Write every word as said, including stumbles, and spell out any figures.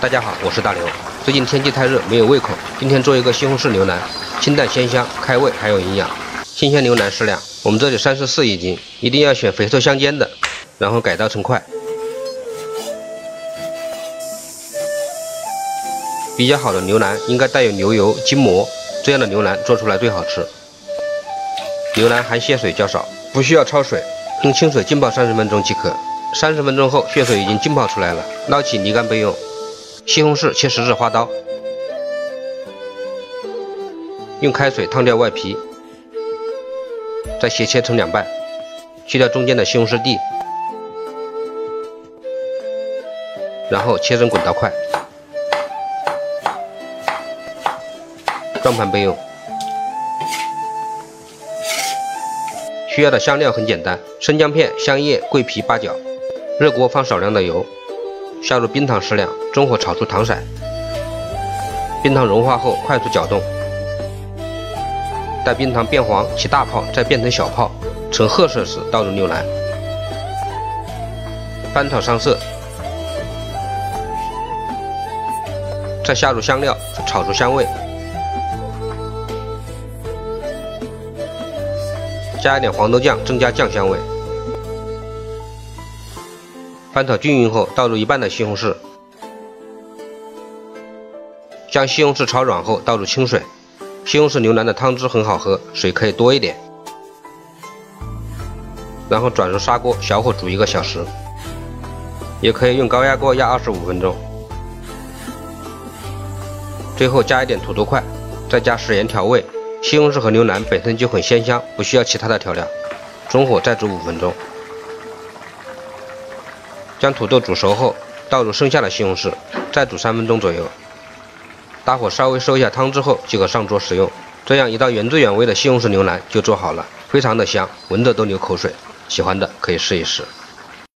大家好，我是大刘。最近天气太热，没有胃口，今天做一个西红柿牛腩，清淡鲜香，开胃还有营养。新鲜牛腩适量，我们这里三十四一斤，一定要选肥瘦相间的，然后改刀成块。比较好的牛腩应该带有牛油、筋膜，这样的牛腩做出来最好吃。牛腩含血水较少，不需要焯水，用清水浸泡三十分钟即可。三十分钟后，血水已经浸泡出来了，捞起沥干备用。西红柿切十字花刀，用开水烫掉外皮，再斜切成两半，去掉中间的西红柿蒂，然后切成滚刀块，装盘备用。需要的香料很简单，生姜片、香叶、桂皮、八角。热锅放少量的油，下入冰糖适量，中火炒出糖色。冰糖融化后快速搅动，待冰糖变黄起大泡，再变成小泡，呈褐色时倒入牛腩，翻炒上色，再下入香料，炒出香味，加一点黄豆酱增加酱香味。翻炒均匀后，倒入一半的西红柿，将西红柿炒软后倒入清水。西红柿牛腩的汤汁很好喝，水可以多一点。然后转入砂锅，小火煮一个小时，也可以用高压锅压二十五分钟。最后加一点土豆块，再加食盐调味。西红柿和牛腩本身就很鲜香，不需要其他的调料。中火再煮五分钟。将土豆煮熟后，倒入剩下的西红柿，再煮三分钟左右。大火稍微收一下汤汁后，即可上桌食用。这样一道原汁原味的西红柿牛腩就做好了，非常的香，闻着都流口水。喜欢的可以试一试。